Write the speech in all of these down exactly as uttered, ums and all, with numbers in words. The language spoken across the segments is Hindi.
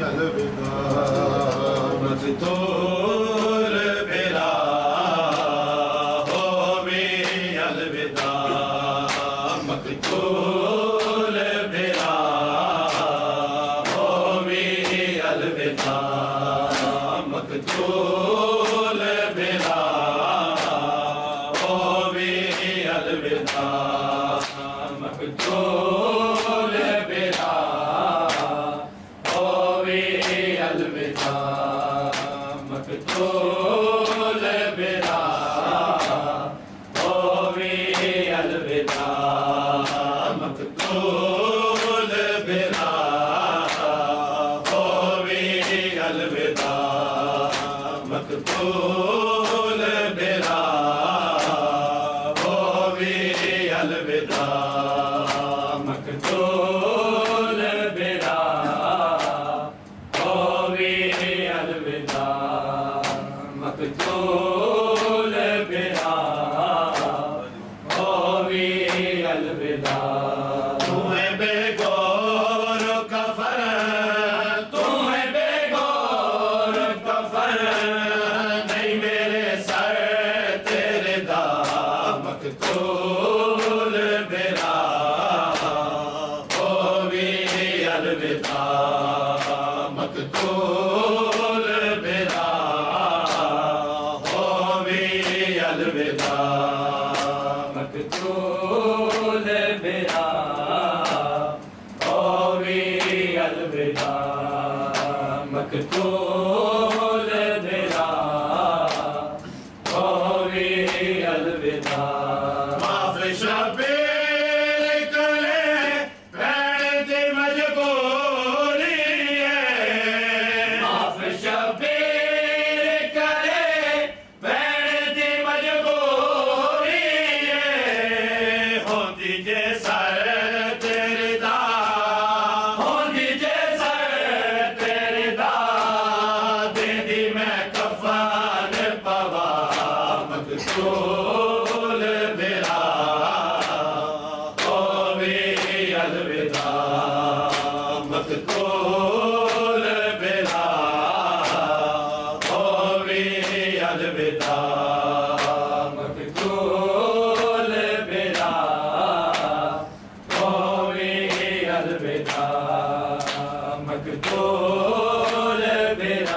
अलविदा मक़तूल भेरा होवे अलविदा मक़तूल भेरा होवे अलविदा मक़तूल भेरा होवे अलविदा मक़तूल भेरा होवे अलविदा मक़तूल भेरा होवे अलविदा मक़तूल भेरा होवे अलविदा मक़तूल भेरा होवे अलविदा मक़तूल भेरा होवे अलविदा मक़तूल भेरा होवे अलविदा तुम्हें बेगौर कफन तुम्हें बेगौर कफन नहीं मेरे सर तेरे दाम मक़तूल भेरा होवे अलविदा मक़तूल भेरा होवे अलविदा मक़तूल भेरा होवे अलविदा मक़तूल भेरा होवे अलविदा माफ़ शबीर करे भैण दी मजबूरी है माफ़ शबीर करे भैण दी मजबूरी है होंदी जे सर तेरे दा होंदी जे सर तेरे दा देंदी मैं कफन पवा मक़तूल भेरा होवे अलविदा मक़तूल भेरा होवे अलविदा मक़तूल भेरा होवे अलविदा मक़तूल भेरा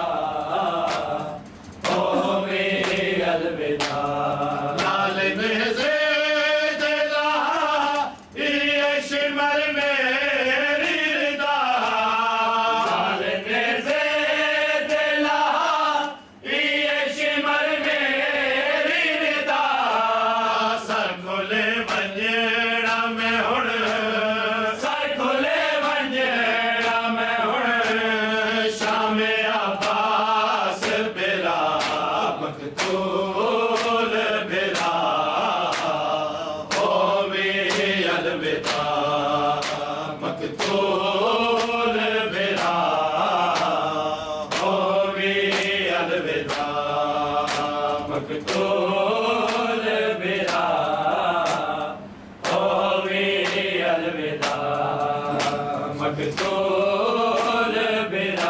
होवे अलविदा लाल नेज़े दिला ये शिमर मेरी रिदा लाल नेज़े दिला ये शिमर मेरी रिदा सर खुले वंजेड़ा में हुण सर खुले वंजेड़ा में हुण शाम अब्बास भेरा मक़तूल भेरा होवे अलविदा मक़तूल भेरा होवे अलविदा मक़तूल भेरा होवे अलविदा मक़तूल भेरा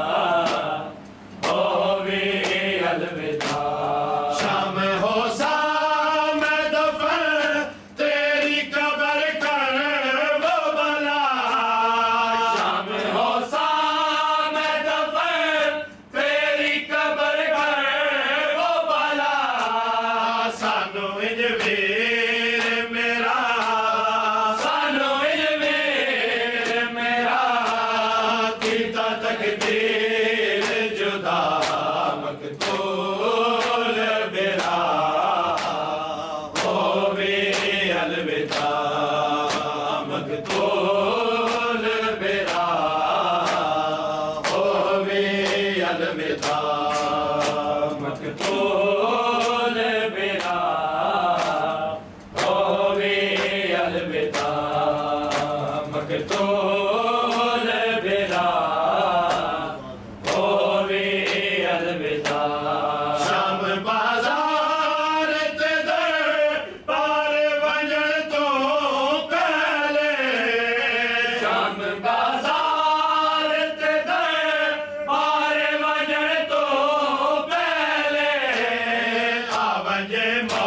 होवे अलविदा शाम हो शाम दफन तेरी कब्र कर वो बला शाम हो शाम दफन तेरी कब्र कर वो बला सानू इंज वीर मेरा सानू इंज वीर मेरा कीता तकदीर जुदा मक़तूल भेरा होवे अलविदा मक़तूल भेरा होवे अलविदा मक़तूल भेरा होवे अलविदा मक़तूल भेरा होवे अलविदा शाम बाजार ते दर पार वंजण तो पहले शाम बाजार ते दर पंजे